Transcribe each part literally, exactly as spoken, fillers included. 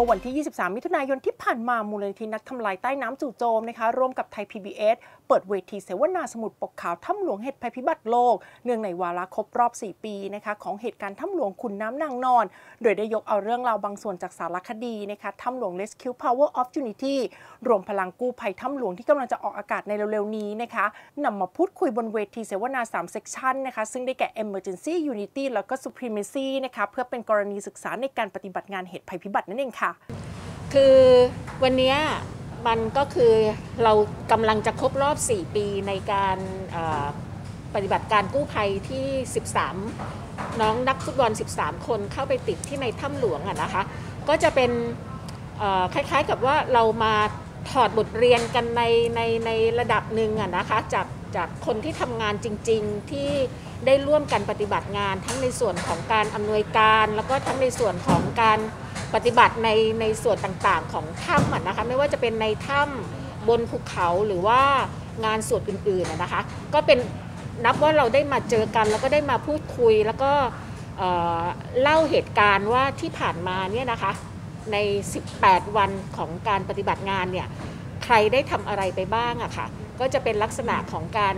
มื่อวันที่ ยี่สิบสาม มิถุนายนที่ผ่านมามูลนิธินักทำลายใต้น้ำจู่โจมนะคะร่วมกับไทย พี บี เอส เปิดเวทีเสวนาสมุดปกขาวถ้ำหลวงเหตุภัยพิบัติโลกเนื่องในวาระครบรอบ สี่ ปีนะคะของเหตุการณ์ถ้ำหลวงขุนน้ำนางนอนโดยได้ยกเอาเรื่องราวบางส่วนจากสารคดีนะคะถ้ำหลวง Rescue Power of Unity รวมพลังกู้ภัยถ้ำหลวงที่กำลังจะออกอากาศในเร็วๆนี้นะคะนำมาพูดคุยบนเวทีเสวนา สาม เซกชันนะคะซึ่งได้แก่ Emergency Unity แล้วก็ Supremacy นะคะเพื่อเป็นกรณีศึกษาในการปฏิบัติงานเหตุภัยพิบัตินั่นเองค่ะคือวันนี้มันก็คือเรากำลังจะครบรอบสี่ปีในการปฏิบัติการกู้ภัยที่สิบสามน้องนักฟุตบอลสิบสามคนเข้าไปติดที่ในถ้ำหลวงอ่ะนะคะก็จะเป็นคล้ายๆกับว่าเรามาถอดบทเรียนกันในในในระดับหนึ่งอ่ะนะคะจากจากคนที่ทำงานจริงๆที่ได้ร่วมกันปฏิบัติงานทั้งในส่วนของการอำนวยการแล้วก็ทั้งในส่วนของการปฏิบัติในในส่วนต่างๆของถ้ำนะคะไม่ว่าจะเป็นในถ้ำบนภูเขาหรือว่างานส่วนอื่นๆนะคะก็เป็นนับว่าเราได้มาเจอกันแล้วก็ได้มาพูดคุยแล้วก็เล่าเหตุการณ์ว่าที่ผ่านมาเนี่ยนะคะในสิบแปดวันของการปฏิบัติงานเนี่ยใครได้ทำอะไรไปบ้างอะค่ะก็จะเป็นลักษณะของการ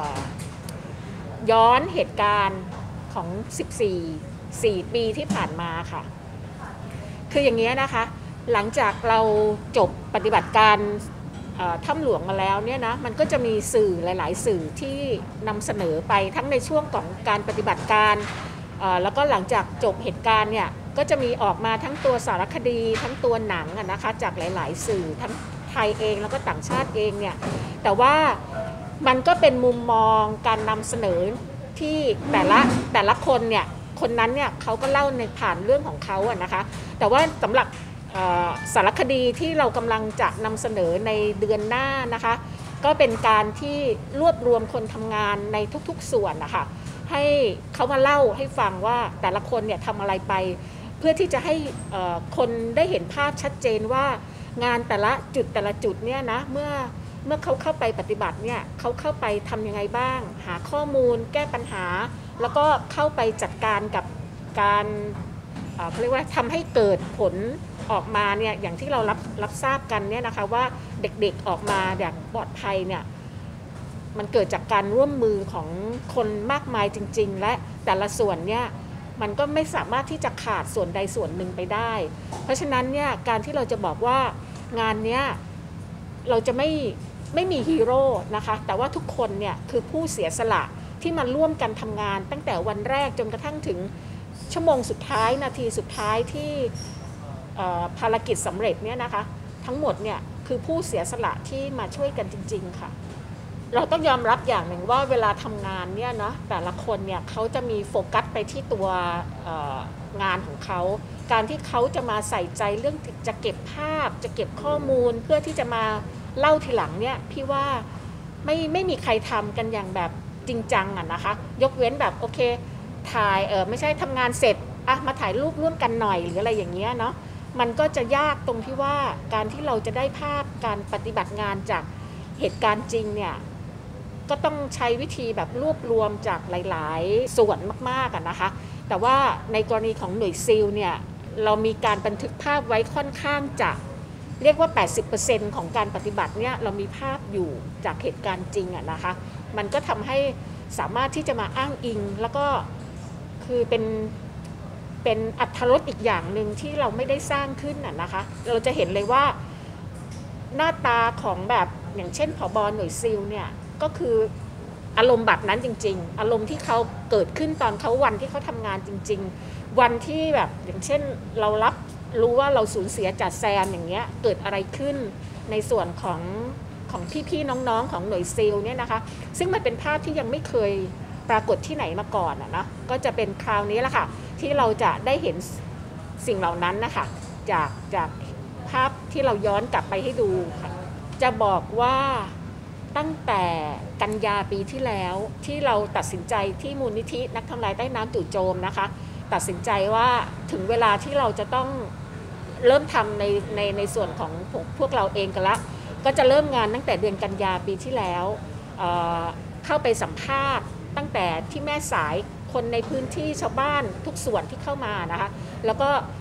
ย้อนเหตุการณ์ของสิบสี่ สี่ปีที่ผ่านมาค่ะคืออย่างนี้นะคะหลังจากเราจบปฏิบัติการถ้ำหลวงมาแล้วเนี่ยนะมันก็จะมีสื่อหลายๆสื่อที่นำเสนอไปทั้งในช่วงของการปฏิบัติการแล้วก็หลังจากจบเหตุการณ์เนี่ยก็จะมีออกมาทั้งตัวสารคดีทั้งตัวหนังนะคะจากหลายๆสื่อทั้งไทยเองแล้วก็ต่างชาติเองเนี่ยแต่ว่ามันก็เป็นมุมมองการนำเสนอที่แต่ละแต่ละคนเนี่ยคนนั้นเนี่ยเขาก็เล่าในผ่านเรื่องของเขาอะนะคะแต่ว่าสำหรับสารคดีที่เรากำลังจะนำเสนอในเดือนหน้านะคะก็เป็นการที่รวบรวมคนทำงานในทุกๆส่วนนะคะให้เขามาเล่าให้ฟังว่าแต่ละคนเนี่ยทำอะไรไปเพื่อที่จะให้คนได้เห็นภาพชัดเจนว่างานแต่ละจุดแต่ละจุดเนี่ยนะเมื่อเมื่อเขาเข้าไปปฏิบัติเนี่ยเขาเข้าไปทำยังไงบ้างหาข้อมูลแก้ปัญหาแล้วก็เข้าไปจัดการกับการเขาเรียกว่าทำให้เกิดผลออกมาเนี่ยอย่างที่เรารับรับทราบกันเนี่ยนะคะว่าเด็กๆออกมาอย่างปลอดภัยเนี่ยมันเกิดจากการร่วมมือของคนมากมายจริงๆและแต่ละส่วนเนี่ยมันก็ไม่สามารถที่จะขาดส่วนใดส่วนหนึ่งไปได้เพราะฉะนั้นเนี่ยการที่เราจะบอกว่างานเนี้ยเราจะไม่ไม่มีฮีโร่นะคะแต่ว่าทุกคนเนี่ยคือผู้เสียสละที่มาร่วมกันทำงานตั้งแต่วันแรกจนกระทั่งถึงชั่วโมงสุดท้ายนาทีสุดท้ายที่ภารกิจสำเร็จเนี่ยนะคะทั้งหมดเนี่ยคือผู้เสียสละที่มาช่วยกันจริงๆค่ะเราต้องยอมรับอย่างหนึ่งว่าเวลาทำงานเนี่ยเนาะแต่ละคนเนี่ยเขาจะมีโฟกัสไปที่ตัวงานของเขาการที่เขาจะมาใส่ใจเรื่องจะเก็บภาพจะเก็บข้อมูลเพื่อที่จะมาเล่าทีหลังเนี่ยพี่ว่าไม่ไม่มีใครทำกันอย่างแบบจริงจังอ่ะนะคะยกเว้นแบบโอเคถ่ายเออไม่ใช่ทำงานเสร็จอ่ะมาถ่ายรูปร่วมกันหน่อยหรืออะไรอย่างเงี้ยเนาะมันก็จะยากตรงที่ว่าการที่เราจะได้ภาพการปฏิบัติงานจากเหตุการณ์จริงเนี่ยก็ต้องใช้วิธีแบบรวบรวมจากหลายๆส่วนมากๆอ่ะนะคะแต่ว่าในกรณีของหน่วยซีลเนี่ยเรามีการบันทึกภาพไว้ค่อนข้างจะเรียกว่า แปดสิบเปอร์เซ็นต์ ของการปฏิบัติเนี่ยเรามีภาพอยู่จากเหตุการณ์จริงอ่ะนะคะมันก็ทำให้สามารถที่จะมาอ้างอิงแล้วก็คือเป็นเป็นอรรถรสอีกอย่างหนึ่งที่เราไม่ได้สร้างขึ้นน่ะนะคะเราจะเห็นเลยว่าหน้าตาของแบบอย่างเช่นผบ.หน่วยซีลเนี่ยก็คืออารมณ์แบบนั้นจริงๆอารมณ์ที่เขาเกิดขึ้นตอนเขาวันที่เขาทำงานจริงๆวันที่แบบอย่างเช่นเรารับรู้ว่าเราสูญเสียจ่าแซมอย่างเงี้ยเกิดอะไรขึ้นในส่วนของของพี่ๆน้องๆของหน่วยซีลเนี่ยนะคะซึ่งมันเป็นภาพที่ยังไม่เคยปรากฏที่ไหนมาก่อนอ่ะนะก็จะเป็นคราวนี้แหละค่ะที่เราจะได้เห็นสิ่งเหล่านั้นนะคะจากจากภาพที่เราย้อนกลับไปให้ดูค่ะจะบอกว่าตั้งแต่กันยาปีที่แล้วที่เราตัดสินใจที่มูลนิธินักทำลายใต้น้ำจู่โจมนะคะตัดสินใจว่าถึงเวลาที่เราจะต้องเริ่มทำในในในส่วนของพวกเราเองกันละก็จะเริ่มงานตั้งแต่เดือนกันยาปีที่แล้วเอ่อเข้าไปสัมภาษณ์ตั้งแต่ที่แม่สายคนในพื้นที่ชาวบ้านทุกส่วนที่เข้ามานะคะแล้วก็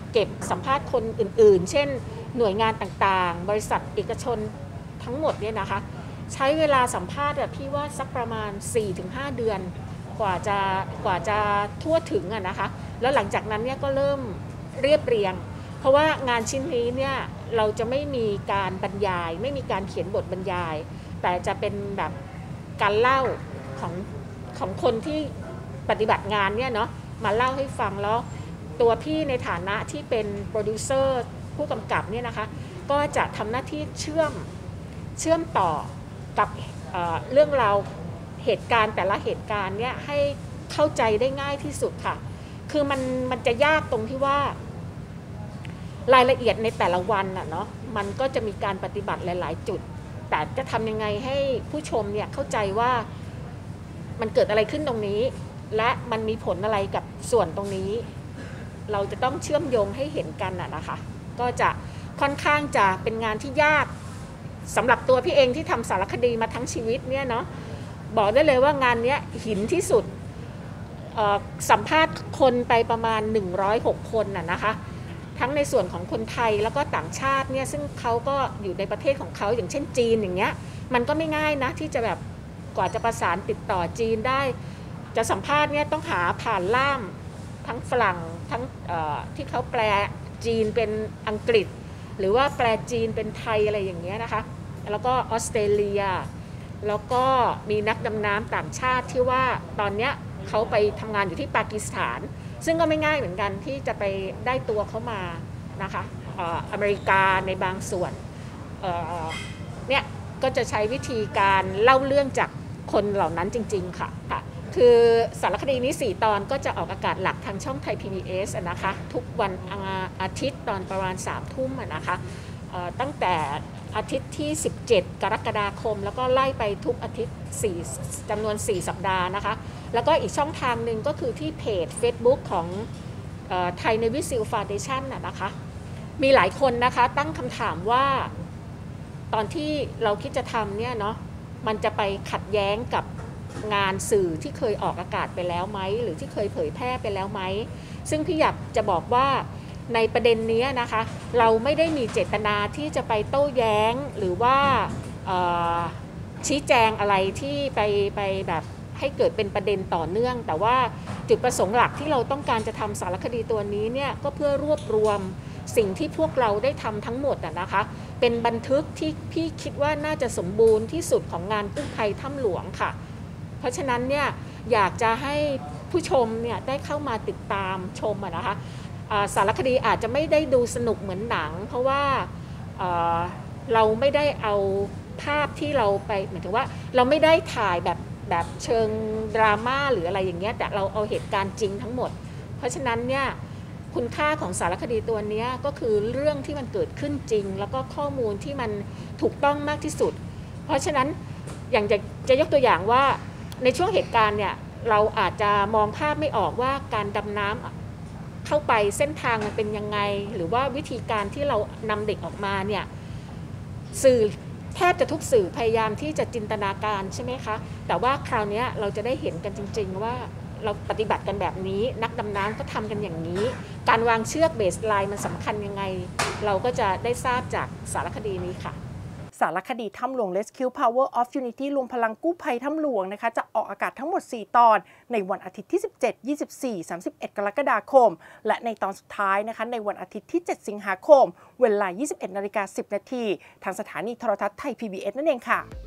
เก็บสัมภาษณ์คนอื่นๆ เช่นหน่วยงานต่างๆบริษัทเอกชนทั้งหมดเนี่ยนะคะใช้เวลาสัมภาษณ์แบบพี่ว่าสักประมาณ สี่ถึงห้า เดือนกว่าจะกว่าจะทั่วถึงอะนะคะแล้วหลังจากนั้นเนี่ยก็เริ่มเรียบเรียงเพราะว่างานชิ้นนี้เนี่ยเราจะไม่มีการบรรยายไม่มีการเขียนบทบรรยายแต่จะเป็นแบบการเล่าของของคนที่ปฏิบัติงานเนี่ยเนาะมาเล่าให้ฟังแล้วตัวพี่ในฐานะที่เป็นโปรดิวเซอร์ผู้กำกับเนี่ยนะคะก็จะทำหน้าที่เชื่อมเชื่อมต่อกับเอ่อเรื่องราวเหตุการณ์แต่ละเหตุการณ์เนี่ยให้เข้าใจได้ง่ายที่สุดค่ะคือมันมันจะยากตรงที่ว่ารายละเอียดในแต่ละวันน่ะเนาะมันก็จะมีการปฏิบัติหลายๆจุดแต่จะทำยังไงให้ผู้ชมเนี่ยเข้าใจว่ามันเกิดอะไรขึ้นตรงนี้และมันมีผลอะไรกับส่วนตรงนี้เราจะต้องเชื่อมโยงให้เห็นกันน่ะนะคะก็จะค่อนข้างจะเป็นงานที่ยากสำหรับตัวพี่เองที่ทำสารคดีมาทั้งชีวิตเนี่ยเนาะบอกได้เลยว่างานนี้หินที่สุดสัมภาษณ์คนไปประมาณหนึ่งร้อยหกคนน่ะนะคะทั้งในส่วนของคนไทยแล้วก็ต่างชาติเนี่ยซึ่งเขาก็อยู่ในประเทศของเขาอย่างเช่นจีนอย่างเงี้ยมันก็ไม่ง่ายนะที่จะแบบกว่าจะประสานติดต่อจีนได้จะสัมภาษณ์เนี่ยต้องหาผ่านล่ามทั้งฝรั่งทั้งที่เขาแปลจีนเป็นอังกฤษหรือว่าแปลจีนเป็นไทยอะไรอย่างเงี้ยนะคะแล้วก็ออสเตรเลียแล้วก็มีนักดำน้ำต่างชาติที่ว่าตอนเนี้ยเขาไปทำงานอยู่ที่ปากีสถานซึ่งก็ไม่ง่ายเหมือนกันที่จะไปได้ตัวเขามานะคะอเมริกาในบางส่วนเนี่ยก็จะใช้วิธีการเล่าเรื่องจากคนเหล่านั้นจริงๆค่ะคือสารคดีนี้สี่ตอนก็จะออกอากาศหลักทางช่องไทย พี บี เอส นะคะทุกวันอาทิตย์ตอนประมาณสามทุ่มนะคะตั้งแต่อาทิตย์ที่สิบเจ็ดกรกฎาคมแล้วก็ไล่ไปทุกอาทิตย์สี่จำนวนสี่สัปดาห์นะคะแล้วก็อีกช่องทางหนึ่งก็คือที่เพจ Facebook ของไทย Navy SEAL Foundation นะคะมีหลายคนนะคะตั้งคำถามว่าตอนที่เราคิดจะทำเนี่ยเนาะมันจะไปขัดแย้งกับงานสื่อที่เคยออกอากาศไปแล้วไหมหรือที่เคยเผยแพร่ไปแล้วไหมซึ่งพี่อยากจะบอกว่าในประเด็นนี้นะคะเราไม่ได้มีเจตนาที่จะไปโต้แย้งหรือว่าชี้แจงอะไรที่ไปไปแบบให้เกิดเป็นประเด็นต่อเนื่องแต่ว่าจุดประสงค์หลักที่เราต้องการจะทำสารคดีตัวนี้เนี่ยก็เพื่อรวบรวมสิ่งที่พวกเราได้ทำทั้งหมดนะคะเป็นบันทึกที่พี่คิดว่าน่าจะสมบูรณ์ที่สุดของงานกู้ภัยถ้ำหลวงค่ะเพราะฉะนั้นเนี่ยอยากจะให้ผู้ชมเนี่ยได้เข้ามาติดตามชมนะคะสารคดีอาจจะไม่ได้ดูสนุกเหมือนหนังเพราะว่าเราไม่ได้เอาภาพที่เราไปหมายถึงว่าเราไม่ได้ถ่ายแบบแบบเชิงดราม่าหรืออะไรอย่างเงี้ยแต่เราเอาเหตุการณ์จริงทั้งหมดเพราะฉะนั้นเนี่ยคุณค่าของสารคดีตัวนี้ก็คือเรื่องที่มันเกิดขึ้นจริงแล้วก็ข้อมูลที่มันถูกต้องมากที่สุดเพราะฉะนั้นอย่างจะจะยกตัวอย่างว่าในช่วงเหตุการณ์เนี่ยเราอาจจะมองภาพไม่ออกว่าการดำน้ำเข้าไปเส้นทางมันเป็นยังไงหรือว่าวิธีการที่เรานำเด็กออกมาเนี่ยสื่อแทบจะทุกสื่อพยายามที่จะจินตนาการใช่ไหมคะแต่ว่าคราวนี้เราจะได้เห็นกันจริงๆว่าเราปฏิบัติกันแบบนี้นักดำน้ำก็ทำกันอย่างนี้การวางเชือกเบสไลน์มันสำคัญยังไงเราก็จะได้ทราบจากสารคดีนี้ค่ะสารคดีถ้ำหลวง Rescue Power of Unity รวมพลังกู้ภัยถ้ำหลวงนะคะจะออกอากาศทั้งหมดสี่ตอนในวันอาทิตย์ที่สิบเจ็ด ยี่สิบสี่ สามสิบเอ็ด กรกฎาคมและในตอนสุดท้ายนะคะในวันอาทิตย์ที่เจ็ดสิงหาคมเวลา ยี่สิบเอ็ดนาฬิกาสิบนาทีทางสถานีโทรทัศน์ไทย พี บี เอส นั่นเองค่ะ